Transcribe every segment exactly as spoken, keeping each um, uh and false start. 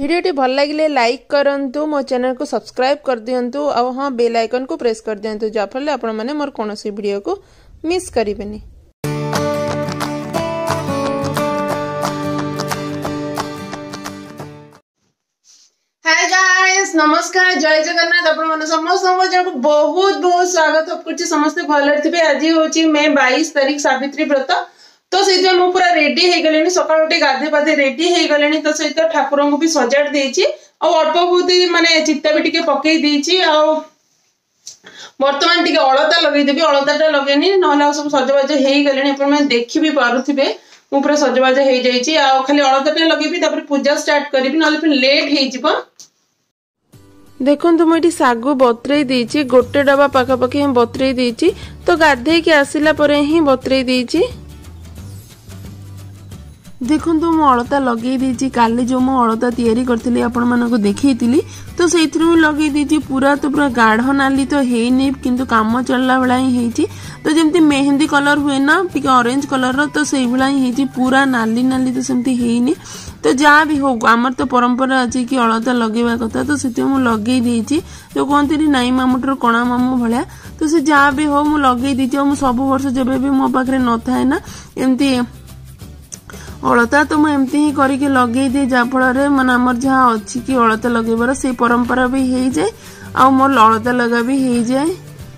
वीडियोटी भल लगे लाइक करंतु मो चैनल को सब्सक्राइब कर दियंतु और हाँ बेल आइकन को प्रेस कर दियंतु जाफल आपण माने मोर कोनोसी वीडियो को मिस करिवेनी। हाय गाइस नमस्कार जय जगन्नाथ आपण माने समस्त को बहुत बहुत स्वागत करछि। समस्त भल थिबे। आज होची मे बाईस तारीख सावित्री व्रत तो से मु पूरा रेडी हो गले सकाल उठे गाधे पाधे रेडी हो गले तो सहित ठाकुर को भी सजाड़ देछि और अल्प बहुत माने चित्ता भी टिके पकई देछि और वर्तमान टिके अलता लगे देबी अलताटा लगेनी न सब सजबाज हो गले अपन मैंने देखि भी पारुथिबे मु पूरा सजबाज हो जाइछि आ खाली अलताटा लगेबी तापर पूजा स्टार्ट करबी न फिर लेट हो जिवो। देखो मुझे सागु बतरे देछि गोटे डबा पाखापाखि हम बतरे देछि तो गाधे के आसिला परे ही बतरे देछि। देखो मु अलता लगे देछि काली जो मु अलता तैयारी करथिली आपण मानको देखैतिली तो सेइथरु लगे देछि पूरा तो पूरा गाढ़ नाली तो हेइनी किंतु काम चलला बेला ही हेछि तो जेमती मेहंदी कलर हुए ना टिके ऑरेंज कलर रो तो सेइ बेला ही हेछि पूरा नाली नाली तो सेमती हेइनी तो जहाँ भी हो आमर तो परंपरा अच्छी कि अलता लगेवा कथा तो से मु लगे देछि जो कहते नाई मामुटर कणा मामू भाया तो से जहाँ भी हो मु लगे देछि मु सब वर्ष जब भी मो पाखे न थाए ना एमती अलता तो मुझे एमती ही करके लगे दिए जहाँफल माने आमर जहाँ अच्छी कि अलता लगेबार से परंपरा भी हो जाए आ मोर अलता लगा भी हो जाए।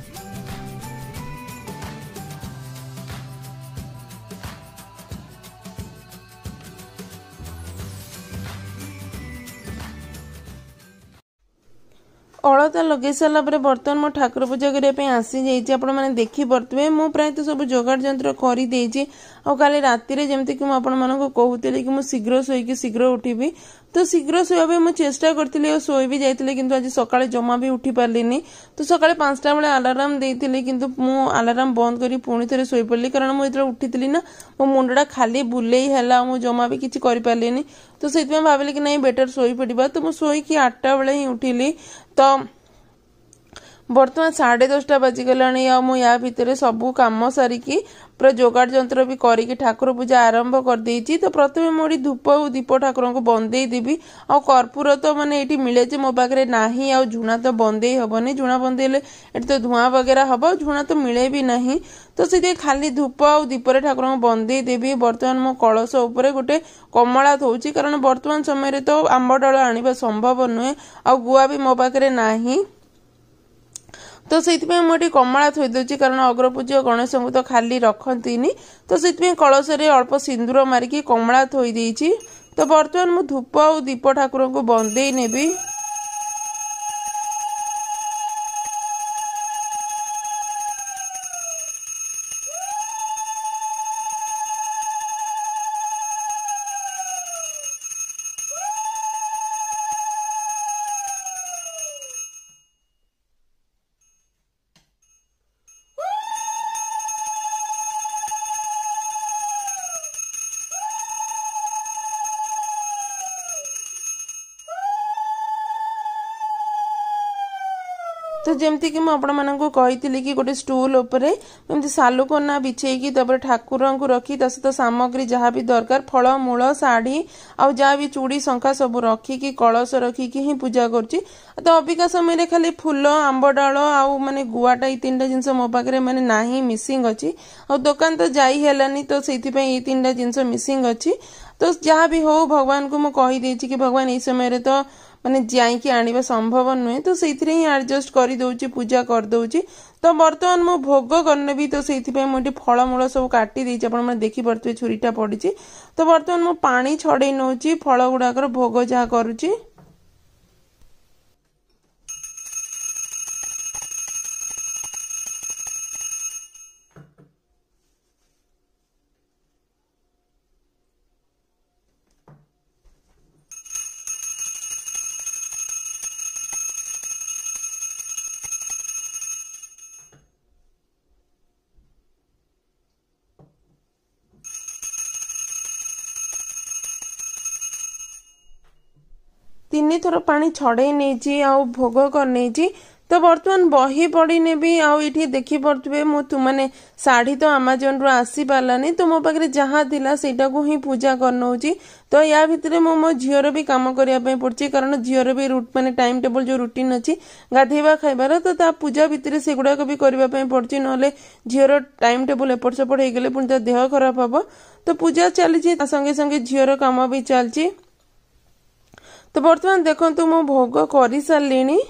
अलता लगे सारा बर्तमान मो ठाकुर पूजा करने आसी जाइए आपण मैंने देखी पड़े मु प्राय तो सब जोगाड़ जंत्र कर देछि और काली राति जमती कि आपण मानको कहूली कि मु शीघ्र शोईकी शीघ्र उठिबी तो शीघ्र शोया मु चेष्टा करथिली और शोई भी जाइतिली किंतु आज सकाळे जमा भी उठी पारलिनी तो सकाळे पांचटा बेले अलार्म देइतिली किंतु मु अलार्म बंद करी पुणी थरे शोई पड़ली कारण मु इतरे उठितिली ना मो मुंडा खाली बुलेई हैला मु जमा भी किछि करि पारलिनी तो सेति भाबिली कि नहीं बेटर शोई पड़िबा तो मु शोई कि आठटा बेले ही उठिली तो बर्तमान साढ़े दसटा बाजिगला आ मु या भितर सबू कम सारिकी पूरा जोगाड़ जंत्र भी करिकी ठाकुर पूजा आरंभ कर देइछि। तो प्रथमे मोड़ी धूप और दीप ठाकुर को बंदे देवी और कर्पूर तो माने एटी मिले जे मो पाखरे नाही आ झुणा तो बंदे हबनी झुणा बंदेले एटी तो धुआं वगैरह हब झुणा तो मिले भी नहीं तो से खाली धूप और दीपर ठाकुर को बंदे देवी। बर्तमान मो कलश उपरे गोटे कमला थौछि कारण बर्तमान समय तो आंब डाल आनिबा संभव नुहे आ गुआ भी मो पाखरे नाही तो से मुझे कमला थोई दूसरी कारण अग्रपूज्य गणेश को तो खाली रखती तो से कलश अल्प सिंदूर मारिकी कमला थोई देछि। तो बर्तमान मु धूप और दीप ठाकुर को बंदे नेबी। तो जमती कि मुझे कही कि गोटे स्टूल उपरे एमती सालुकना बिछेकी ठाकुर को रखी ता सहित सामग्री जहाँ भी दरकार फल मूल शाढ़ी आ जहाँ भी चूड़ी शंखा सब रखिकी कलश रखिकी ही पूजा करछि। तो अबिका समय खाली फूल आंब डाल आउ माने गुआटा ये तीन जिनस मो पाखे माने नाही मिसिंग अच्छी और दुकान तो जाई हेलानी तो से तीन जिनस मिसिंग अच्छी। तो जहाँ भी हो भगवान को मुझे कि भगवान ये समय तो माने जाइकी आनिबा संभव नुहे तो से ही एडजस्ट कर दउची पूजा कर दउची। तो बर्तमान मो भोग करने भी तो से मुझे फलमूल सब काटी देछि आपण माने देखि परतुवे छुरीटा पड़िछि। तो बर्तमान मो पानी छड़े नउची फल गुडाकर भोग जहा करूची। तीन थर पानी छड़े नहीं आ भोग कर नहीं तो बर्तमान बही पढ़ी नेबी आउ ये देखी पड़े मैंने शाढ़ी तो आमाजन रु आसी पारानी तो मो पाखे जहाँ थिला सेटा को ही पूजा करनौची। तो या भितर मो मो झीर भी काम करने पड़ी कारण झीर भी माने टाइम टेबल जो रुटीन अच्छी गाधेवा खाइबार तो ता पूजा भितर से गुड़ाक भी करने पड़ी ना झीर टाइम टेबल एपट सेपट हो गले पुणी देह खराब हम। तो पूजा चली संगे संगे झीर काम भी चलती। तो बर्तमान देखो मो भोग कर सारे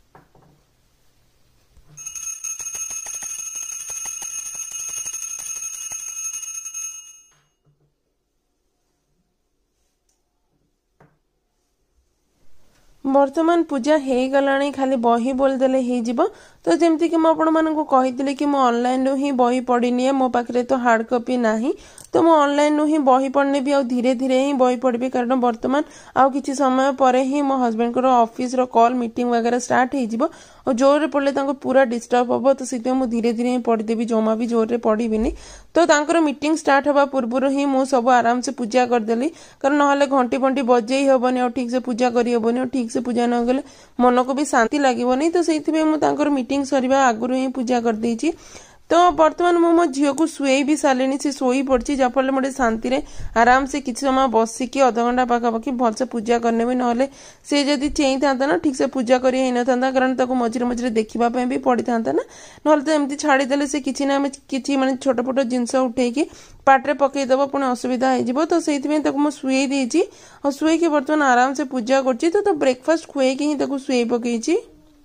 बर्तमान पूजा हो गलानी खाली बही बोलदेले हो। तो जमती कि मुझे कि ऑनलाइन ही बही पढ़ी निए मो पाखे तो हार्ड कॉपी नहीं तो मु ऑनलाइन ही बही पढ़ने भी धीरे धीरे ही बही पढ़ी कारण बर्तमान आउ किछि समय पर ही मो हस्बैंड को ऑफिस रो कॉल मीटिंग वगैरह स्टार्ट हो जिवो और जोर पढ़ले पूरा डिस्टर्ब हम तो से धीरे धीरे ही पढ़ीदेवी जमा भी जोर पढ़ी तो तांकर मीटिंग स्टार्ट हवा पूर्व ही मु सब आराम से पूजा करदेली कारण ना घंटी फंटी बजे हेनी और ठीक से पूजा करहबनी और ठीक से पूजा न गले मन को भी शांति लगनी तो से मीटिंग सरीबा आगुरी ही पूजा कर देछि। तो बर्तमान मु मो झील को शुए भी सारे से शोई पड़ी जहाँफल मोटे शांति रे आराम से किसी समय बसिकी अध घंटा पाखापाखि भलसे पूजा करने भी ना सी जदि चेई था ना ठीक से पूजा कर था कारण ताको मझे मझे देखापी भी पड़ी था ना ना तो एमती छाड़ीदे से किसी ना कि माने छोट फोट जिनस उठेकी पाटे पकईदब पुणी असुविधा हो तो से शुए देती और शुएकी बर्तमान आराम से पूजा कर तो, तो ब्रेकफास्ट खुएकी ही शुए पकई।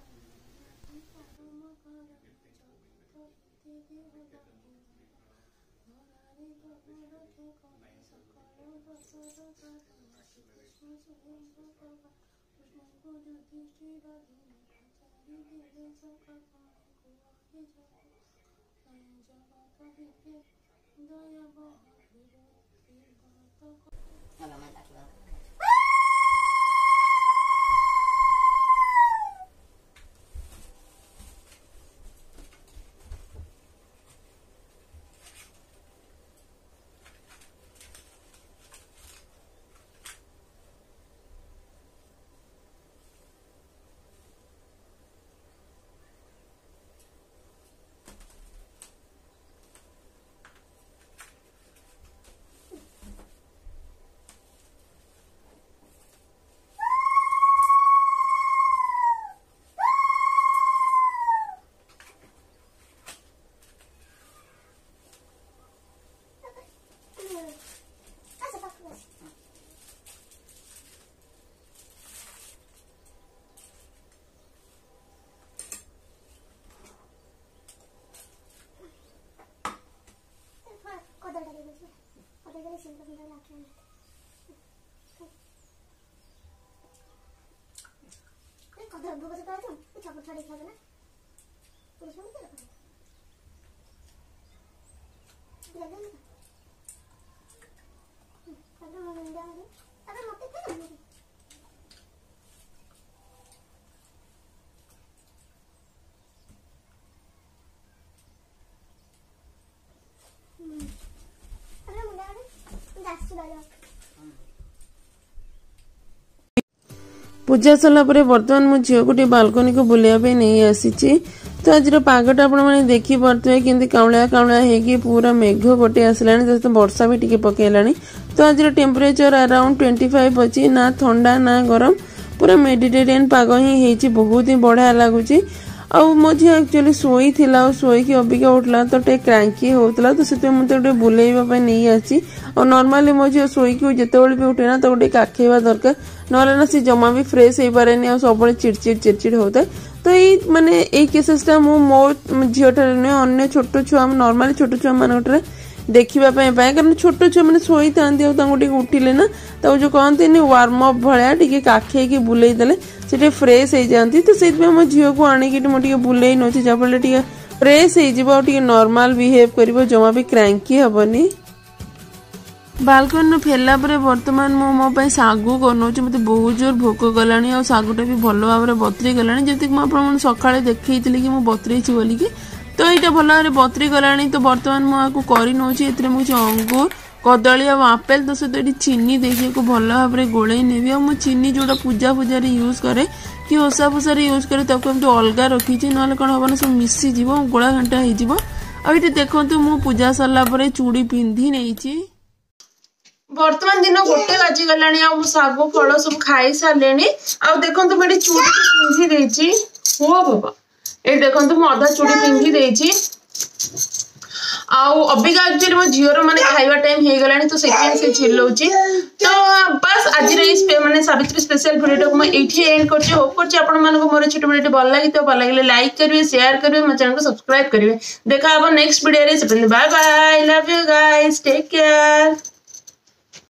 पूजा सरला बर्तमान मो झील को बालकनी को बुलाइबा नहीं आसी। तो आज पागटा आपण मैंने देखी पारे कि काउलिया काउलिया होगी पूरा मेघ गोटे आसला तो वर्षा भी टिके पकेलानी। तो आज टेम्परेचर अराउंड ट्वेंटी फाइव अच्छी ना ठंडा ना गरम पूरा मेडिटेरियन पाग ही होती बहुत ही बढ़िया लगुच। आउ मो झी एक्चुअली शोई थिला और शोईकी अबिका उठला तो टे क्रांकी होता तो से मत गोटे बुलेइबा नहीं आसी। और नॉर्मली मो झी शोईकी जितेबाला भी उठे ना तो गोटे काखेवा दरकार ना ना सी जमा भी फ्रेश हो पारे और सब चिड़चिड़ चिड़चिड़ होता है। तो ये माने ए केसेसटा मो मो झील ठारे नुहे अन्य छोट छुआ नॉर्मली छोट छुआ मान देखापी पाए कारण छोट छुआ मैंने शोई था उठिले ना तो जो कहते वार्म अप भाया टे काखे बुलेदेले से फ्रेश हो जाती। तो से मो झील को आणिकी मुझे बुले नौ जहाँफल फ्रेश हो नॉर्मल बिहेव कर जमा भी क्रांकी हेनी। बालकनी फेरला परे बर्तमान मो मो पे सागु करनोची मते बहुत जोर भोक गलानी और सागुटा भी भल भाव बतरी गलानी जति मो आपन सकाळे देखैतिली कि मो बतरैछि बोली कि तो एटा भल भाव बतरी गलानी। तो बर्तमान मो आकु करि नोची एतरे मु अंगूर कदली और आपेल तो सहित चीनी देखिए को भल भाव गोले नेबी और मु चीनी जोड़ा पूजा पूजा यूज करे कि ओसा फुसारे यूज करे ताको एमती अलगा रखी ना कौन हम सब मिसी जीव गोला घंटा हो ये देखो मु पूजा सरला चूड़ी पिंधि नहीं वर्तमान दिन गोटे बाजी गलानी आ साग फल सब खाई सारे आ देखो मुझे चूड़ी पिंधि देछि हो बाबा ये देखो मु अधा चूड़ी पिंधि देछि आउ अबिका एक्चुअली मो झीर माने खाइबा टाइम हे गलानी तो सेकेंड से चिल्लौची तो बस आज रे माने सावित्री स्पेशल वीडियो को मैं एठी एंड करछि होप करछि आपण मानको मोर छोट वीडियो भल लागि तो भल लागिले लाइक करिवे शेयर करिवे मो चैनल को सब्सक्राइब करिवे देखा अब नेक्स्ट वीडियो रे bye bye love you guys take care.